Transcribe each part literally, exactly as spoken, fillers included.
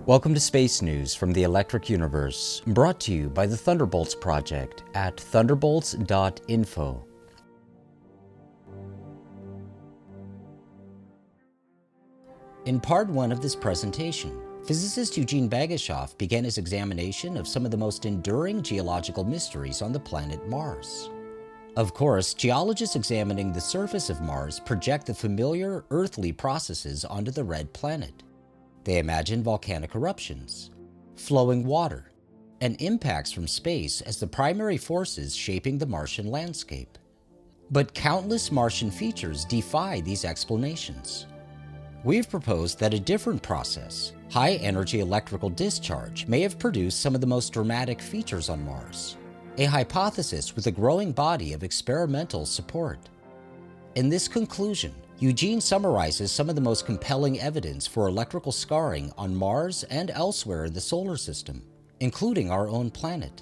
Welcome to Space News from the Electric Universe, brought to you by the Thunderbolts Project at thunderbolts dot info. In part one of this presentation, physicist Eugene Bagashov began his examination of some of the most enduring geological mysteries on the planet Mars. Of course, geologists examining the surface of Mars project the familiar earthly processes onto the red planet. They imagine volcanic eruptions, flowing water, and impacts from space as the primary forces shaping the Martian landscape. But countless Martian features defy these explanations. We've proposed that a different process, high-energy electrical discharge, may have produced some of the most dramatic features on Mars, a hypothesis with a growing body of experimental support. In this conclusion, Eugene summarizes some of the most compelling evidence for electrical scarring on Mars and elsewhere in the solar system, including our own planet.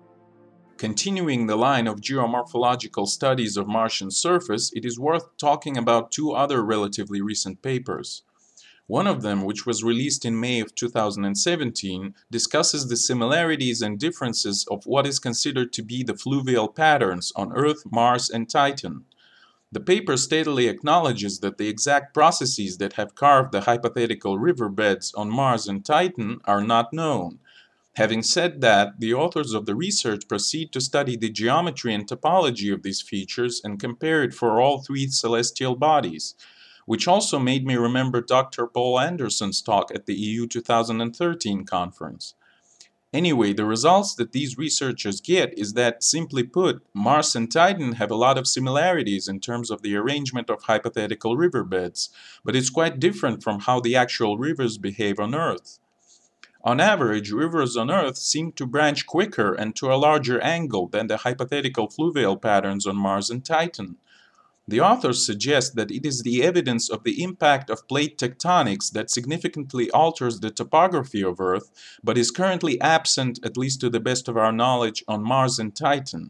Continuing the line of geomorphological studies of Martian surface, it is worth talking about two other relatively recent papers. One of them, which was released in May of two thousand seventeen, discusses the similarities and differences of what is considered to be the fluvial patterns on Earth, Mars, and Titan. The paper steadily acknowledges that the exact processes that have carved the hypothetical riverbeds on Mars and Titan are not known. Having said that, the authors of the research proceed to study the geometry and topology of these features and compare it for all three celestial bodies, which also made me remember Doctor Paul Anderson's talk at the E U two thousand thirteen conference. Anyway, the results that these researchers get is that, simply put, Mars and Titan have a lot of similarities in terms of the arrangement of hypothetical riverbeds, but it's quite different from how the actual rivers behave on Earth. On average, rivers on Earth seem to branch quicker and to a larger angle than the hypothetical fluvial patterns on Mars and Titan. The authors suggest that it is the evidence of the impact of plate tectonics that significantly alters the topography of Earth, but is currently absent, at least to the best of our knowledge, on Mars and Titan.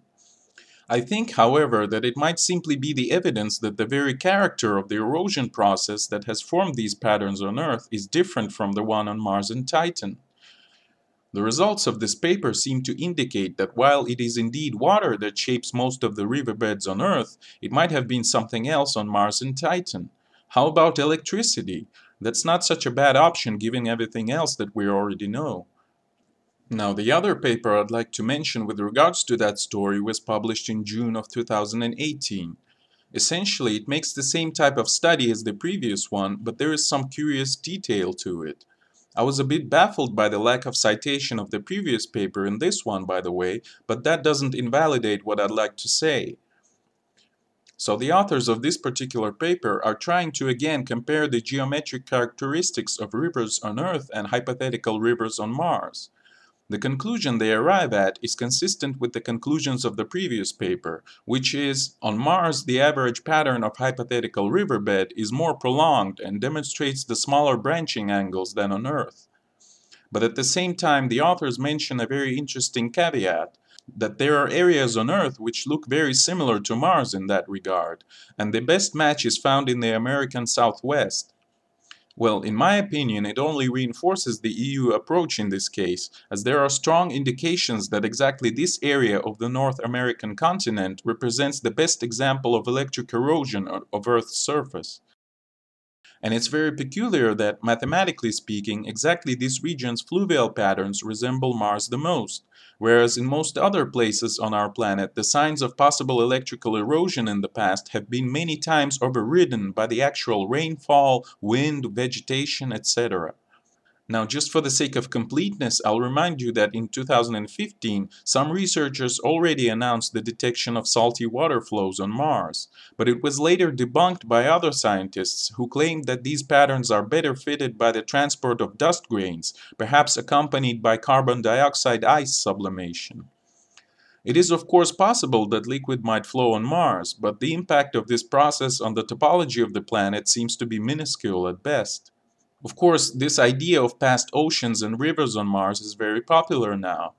I think, however, that it might simply be the evidence that the very character of the erosion process that has formed these patterns on Earth is different from the one on Mars and Titan. The results of this paper seem to indicate that while it is indeed water that shapes most of the riverbeds on Earth, it might have been something else on Mars and Titan. How about electricity? That's not such a bad option given everything else that we already know. Now, the other paper I'd like to mention with regards to that story was published in June of two thousand eighteen. Essentially, it makes the same type of study as the previous one, but there is some curious detail to it. I was a bit baffled by the lack of citation of the previous paper in this one, by the way, but that doesn't invalidate what I'd like to say. So the authors of this particular paper are trying to again compare the geometric characteristics of rivers on Earth and hypothetical rivers on Mars. The conclusion they arrive at is consistent with the conclusions of the previous paper, which is, on Mars the average pattern of hypothetical riverbed is more prolonged and demonstrates the smaller branching angles than on Earth. But at the same time, the authors mention a very interesting caveat, that there are areas on Earth which look very similar to Mars in that regard, and the best match is found in the American Southwest. Well, in my opinion, it only reinforces the E U approach in this case, as there are strong indications that exactly this area of the North American continent represents the best example of electric erosion of Earth's surface. And it's very peculiar that, mathematically speaking, exactly this region's fluvial patterns resemble Mars the most, whereas in most other places on our planet, the signs of possible electrical erosion in the past have been many times overridden by the actual rainfall, wind, vegetation, et cetera. Now, just for the sake of completeness, I'll remind you that in two thousand fifteen, some researchers already announced the detection of salty water flows on Mars, but it was later debunked by other scientists who claimed that these patterns are better fitted by the transport of dust grains, perhaps accompanied by carbon dioxide ice sublimation. It is of course possible that liquid might flow on Mars, but the impact of this process on the topology of the planet seems to be minuscule at best. Of course, this idea of past oceans and rivers on Mars is very popular now.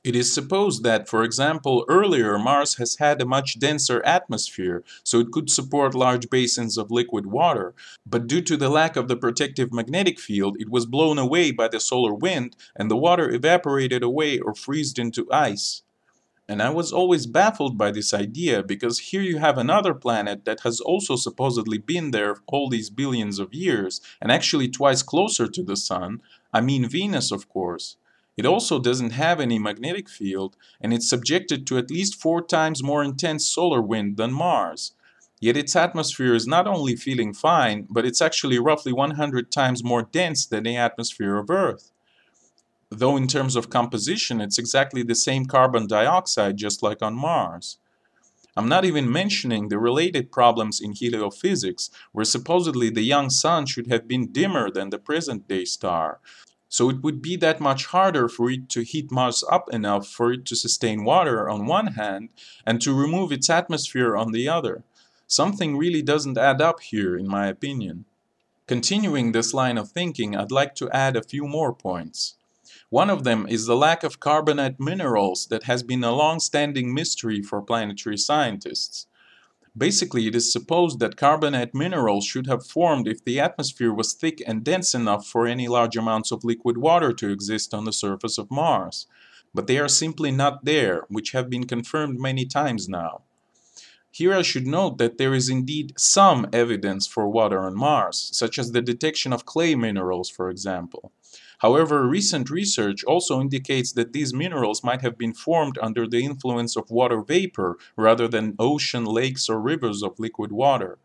It is supposed that, for example, earlier Mars has had a much denser atmosphere, so it could support large basins of liquid water, but due to the lack of the protective magnetic field, it was blown away by the solar wind and the water evaporated away or freezed into ice. And I was always baffled by this idea because here you have another planet that has also supposedly been there all these billions of years and actually twice closer to the Sun. I mean Venus, of course. It also doesn't have any magnetic field and it's subjected to at least four times more intense solar wind than Mars. Yet its atmosphere is not only feeling fine, but it's actually roughly one hundred times more dense than the atmosphere of Earth. Though in terms of composition, it's exactly the same carbon dioxide just like on Mars. I'm not even mentioning the related problems in heliophysics, where supposedly the young sun should have been dimmer than the present-day star. So it would be that much harder for it to heat Mars up enough for it to sustain water on one hand and to remove its atmosphere on the other. Something really doesn't add up here, in my opinion. Continuing this line of thinking, I'd like to add a few more points. One of them is the lack of carbonate minerals that has been a long-standing mystery for planetary scientists. Basically, it is supposed that carbonate minerals should have formed if the atmosphere was thick and dense enough for any large amounts of liquid water to exist on the surface of Mars. But they are simply not there, which have been confirmed many times now. Here I should note that there is indeed some evidence for water on Mars, such as the detection of clay minerals, for example. However, recent research also indicates that these minerals might have been formed under the influence of water vapor rather than ocean, lakes, or rivers of liquid water.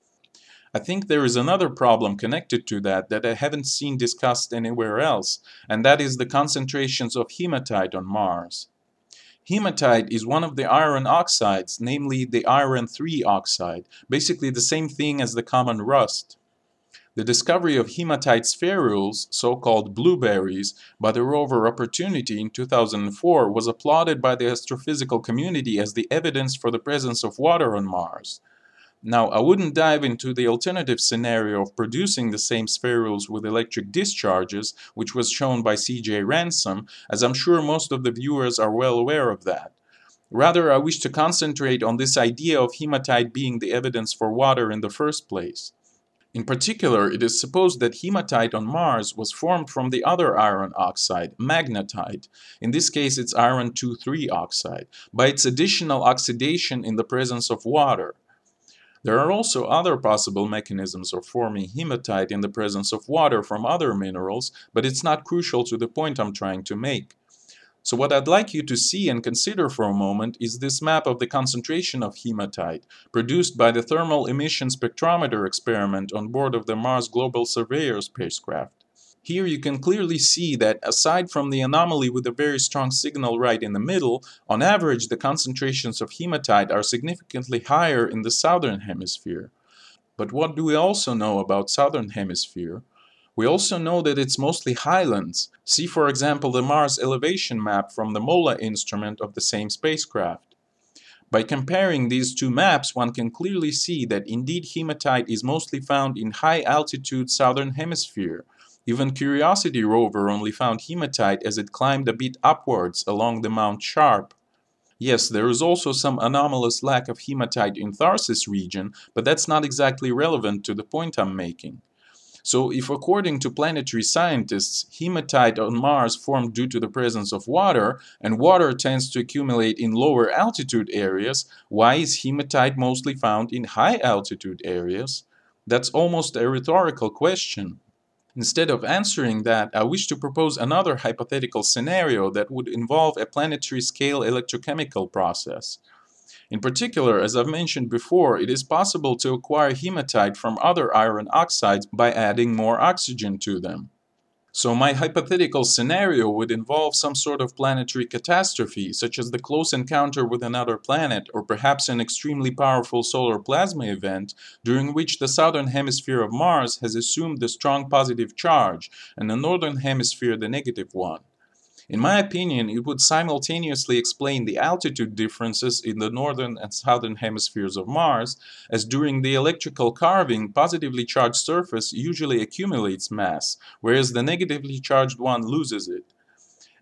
I think there is another problem connected to that that I haven't seen discussed anywhere else, and that is the concentrations of hematite on Mars. Hematite is one of the iron oxides, namely the iron three oxide, basically the same thing as the common rust. The discovery of hematite spherules, so-called blueberries, by the rover Opportunity in two thousand four was applauded by the astrophysical community as the evidence for the presence of water on Mars. Now, I wouldn't dive into the alternative scenario of producing the same spherules with electric discharges, which was shown by C J Ransom, as I'm sure most of the viewers are well aware of that. Rather, I wish to concentrate on this idea of hematite being the evidence for water in the first place. In particular, it is supposed that hematite on Mars was formed from the other iron oxide, magnetite, in this case it's iron two three oxide, by its additional oxidation in the presence of water. There are also other possible mechanisms of forming hematite in the presence of water from other minerals, but it's not crucial to the point I'm trying to make. So what I'd like you to see and consider for a moment is this map of the concentration of hematite, produced by the thermal emission spectrometer experiment on board of the Mars Global Surveyor spacecraft. Here you can clearly see that aside from the anomaly with a very strong signal right in the middle, on average the concentrations of hematite are significantly higher in the southern hemisphere. But what do we also know about southern hemisphere? We also know that it's mostly highlands. See for example the Mars elevation map from the MOLA instrument of the same spacecraft. By comparing these two maps, one can clearly see that indeed hematite is mostly found in high altitude southern hemisphere. Even Curiosity rover only found hematite as it climbed a bit upwards along the Mount Sharp. Yes, there is also some anomalous lack of hematite in Tharsis region, but that's not exactly relevant to the point I'm making. So if according to planetary scientists, hematite on Mars formed due to the presence of water, and water tends to accumulate in lower altitude areas, why is hematite mostly found in high altitude areas? That's almost a rhetorical question. Instead of answering that, I wish to propose another hypothetical scenario that would involve a planetary scale electrochemical process. In particular, as I've mentioned before, it is possible to acquire hematite from other iron oxides by adding more oxygen to them. So my hypothetical scenario would involve some sort of planetary catastrophe, such as the close encounter with another planet, or perhaps an extremely powerful solar plasma event, during which the southern hemisphere of Mars has assumed the strong positive charge, and the northern hemisphere the negative one. In my opinion, it would simultaneously explain the altitude differences in the northern and southern hemispheres of Mars, as during the electrical carving, positively charged surface usually accumulates mass, whereas the negatively charged one loses it.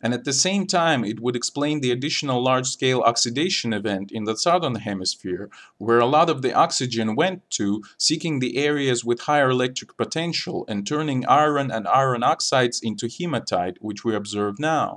And at the same time, it would explain the additional large-scale oxidation event in the southern hemisphere, where a lot of the oxygen went to, seeking the areas with higher electric potential and turning iron and iron oxides into hematite, which we observe now.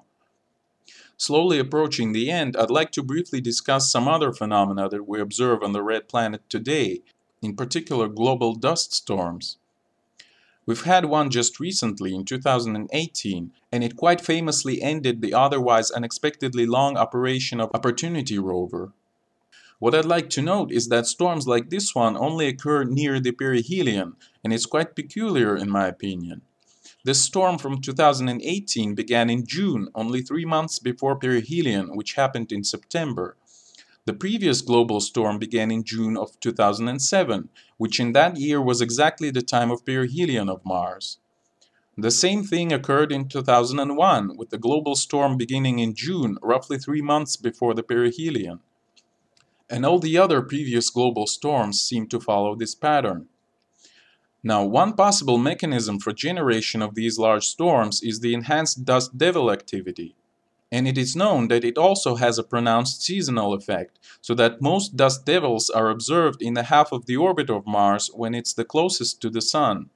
Slowly approaching the end, I'd like to briefly discuss some other phenomena that we observe on the red planet today, in particular global dust storms. We've had one just recently in two thousand eighteen, and it quite famously ended the otherwise unexpectedly long operation of Opportunity Rover. What I'd like to note is that storms like this one only occur near the perihelion, and it's quite peculiar in my opinion. This storm from two thousand eighteen began in June, only three months before perihelion, which happened in September. The previous global storm began in June of two thousand seven, which in that year was exactly the time of perihelion of Mars. The same thing occurred in two thousand one, with the global storm beginning in June, roughly three months before the perihelion. And all the other previous global storms seem to follow this pattern. Now, one possible mechanism for generation of these large storms is the enhanced dust devil activity. And it is known that it also has a pronounced seasonal effect, so that most dust devils are observed in the half of the orbit of Mars when it's the closest to the Sun.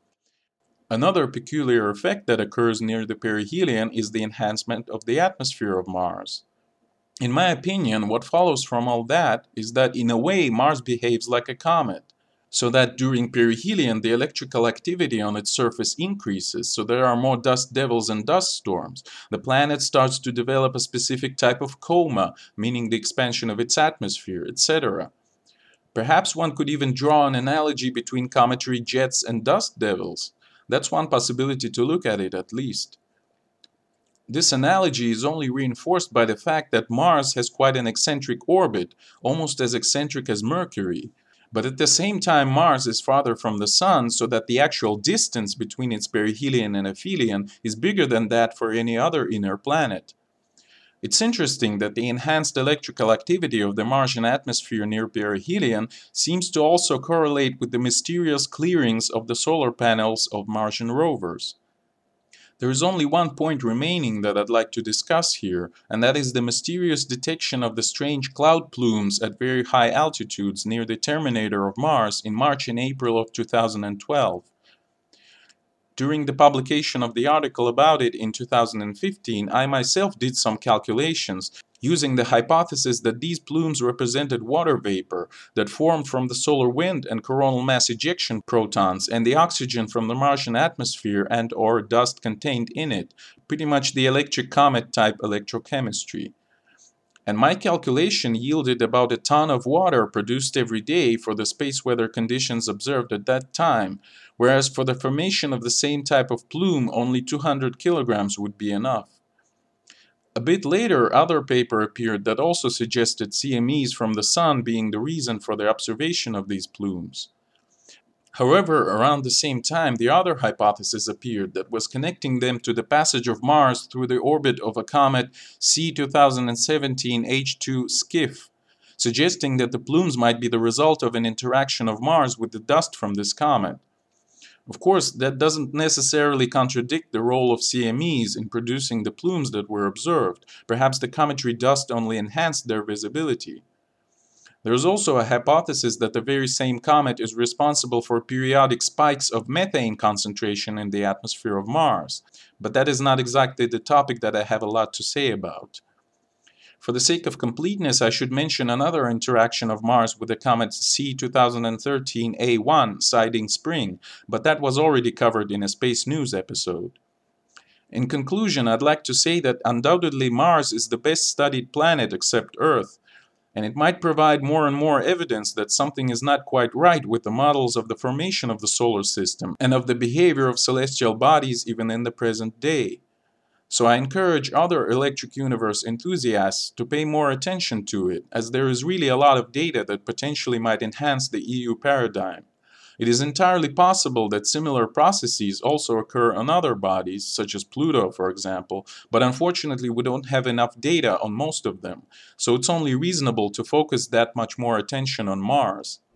Another peculiar effect that occurs near the perihelion is the enhancement of the atmosphere of Mars. In my opinion, what follows from all that is that in a way Mars behaves like a comet, so that during perihelion the electrical activity on its surface increases, so there are more dust devils and dust storms. The planet starts to develop a specific type of coma, meaning the expansion of its atmosphere, et cetera. Perhaps one could even draw an analogy between cometary jets and dust devils. That's one possibility to look at it, at least. This analogy is only reinforced by the fact that Mars has quite an eccentric orbit, almost as eccentric as Mercury. But at the same time, Mars is farther from the Sun, so that the actual distance between its perihelion and aphelion is bigger than that for any other inner planet. It's interesting that the enhanced electrical activity of the Martian atmosphere near perihelion seems to also correlate with the mysterious clearings of the solar panels of Martian rovers. There is only one point remaining that I'd like to discuss here, and that is the mysterious detection of the strange cloud plumes at very high altitudes near the terminator of Mars in March and April of two thousand twelve. During the publication of the article about it in two thousand fifteen, I myself did some calculations using the hypothesis that these plumes represented water vapor that formed from the solar wind and coronal mass ejection protons and the oxygen from the Martian atmosphere and or dust contained in it, pretty much the electric comet type electrochemistry. And my calculation yielded about a ton of water produced every day for the space weather conditions observed at that time, whereas for the formation of the same type of plume only two hundred kilograms would be enough. A bit later, other paper appeared that also suggested C M Es from the Sun being the reason for the observation of these plumes. However, around the same time, the other hypothesis appeared that was connecting them to the passage of Mars through the orbit of a comet C two thousand seventeen H two Skiff, suggesting that the plumes might be the result of an interaction of Mars with the dust from this comet. Of course, that doesn't necessarily contradict the role of C M Es in producing the plumes that were observed. Perhaps the cometary dust only enhanced their visibility. There is also a hypothesis that the very same comet is responsible for periodic spikes of methane concentration in the atmosphere of Mars, but that is not exactly the topic that I have a lot to say about. For the sake of completeness, I should mention another interaction of Mars with the comet C two thousand thirteen A one Siding Spring, but that was already covered in a Space News episode. In conclusion, I'd like to say that undoubtedly Mars is the best studied planet except Earth, and it might provide more and more evidence that something is not quite right with the models of the formation of the solar system and of the behavior of celestial bodies even in the present day. So I encourage other electric universe enthusiasts to pay more attention to it, as there is really a lot of data that potentially might enhance the E U paradigm. It is entirely possible that similar processes also occur on other bodies, such as Pluto, for example, but unfortunately we don't have enough data on most of them, so it's only reasonable to focus that much more attention on Mars.